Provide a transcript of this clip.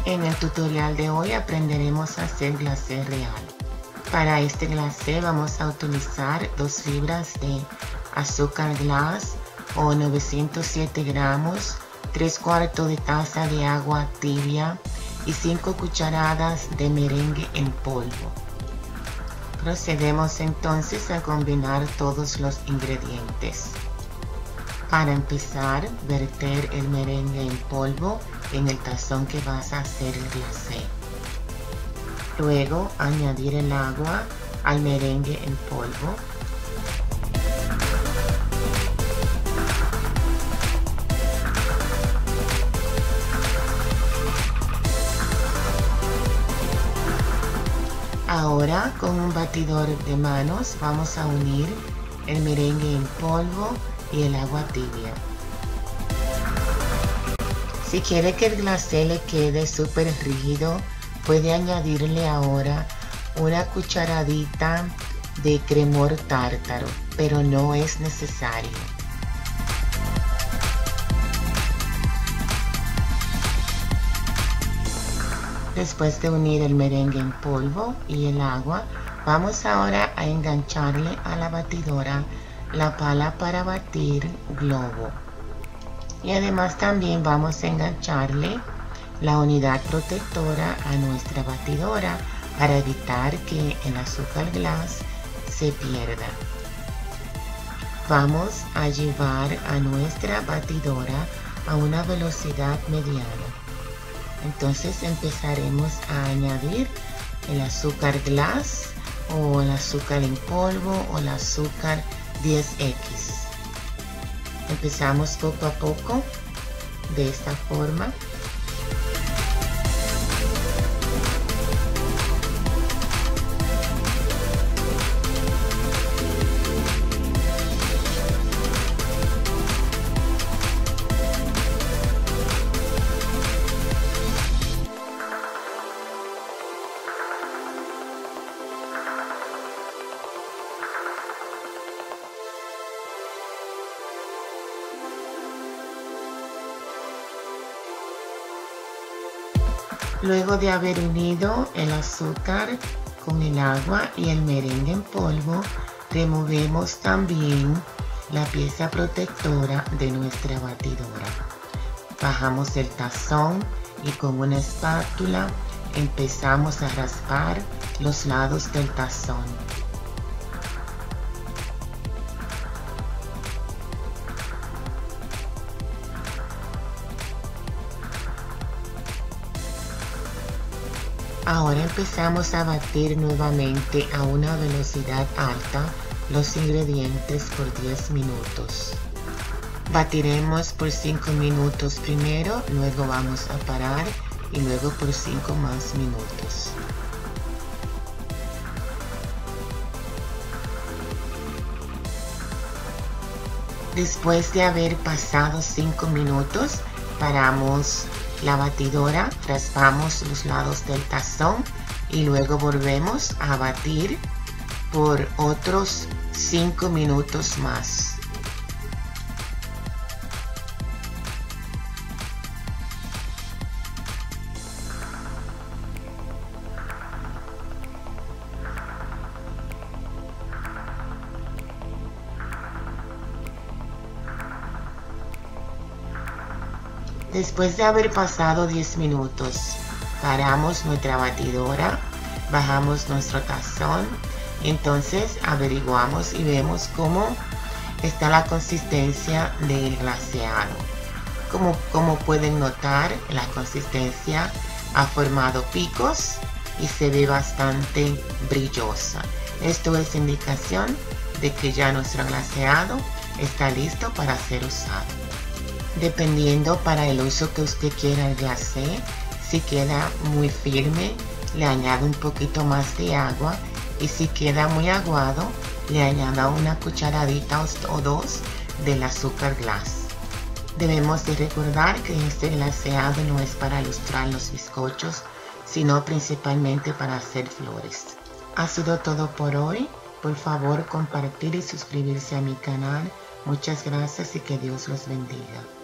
En el tutorial de hoy aprenderemos a hacer glacé real. Para este glacé vamos a utilizar 2 libras de azúcar glass o 907 gramos, 3/4 de taza de agua tibia y 5 cucharadas de merengue en polvo. Procedemos entonces a combinar todos los ingredientes. Para empezar, verter el merengue en polvo en el tazón que vas a hacer el glacé. Luego, añadir el agua al merengue en polvo. Ahora, con un batidor de manos, vamos a unir el merengue en polvo y el agua tibia. Si quiere que el glacé le quede súper rígido, puede añadirle ahora una cucharadita de cremor tártaro, pero no es necesario. Después de unir el merengue en polvo y el agua, vamos ahora a engancharle a la batidora la pala para batir globo. Y además también vamos a engancharle la unidad protectora a nuestra batidora para evitar que el azúcar glass se pierda. Vamos a llevar a nuestra batidora a una velocidad mediana. Entonces empezaremos a añadir el azúcar glass o el azúcar en polvo o el azúcar 10X. Empezamos poco a poco de esta forma. Luego de haber unido el azúcar con el agua y el merengue en polvo, removemos también la pieza protectora de nuestra batidora. Bajamos el tazón y con una espátula empezamos a raspar los lados del tazón. Ahora empezamos a batir nuevamente a una velocidad alta los ingredientes por 10 minutos. Batiremos por 5 minutos primero, luego vamos a parar y luego por 5 más minutos. Después de haber pasado 5 minutos, paramos la batidora, raspamos los lados del tazón y luego volvemos a batir por otros 5 minutos más. Después de haber pasado 10 minutos, paramos nuestra batidora, bajamos nuestro tazón, entonces averiguamos y vemos cómo está la consistencia del glaseado. Como pueden notar, la consistencia ha formado picos y se ve bastante brillosa. Esto es indicación de que ya nuestro glaseado está listo para ser usado. Dependiendo para el uso que usted quiera el glacé, si queda muy firme, le añado un poquito más de agua y si queda muy aguado, le añado una cucharadita o 2 del azúcar glass. Debemos de recordar que este glaseado no es para ilustrar los bizcochos, sino principalmente para hacer flores. Ha sido todo por hoy. Por favor, compartir y suscribirse a mi canal. Muchas gracias y que Dios los bendiga.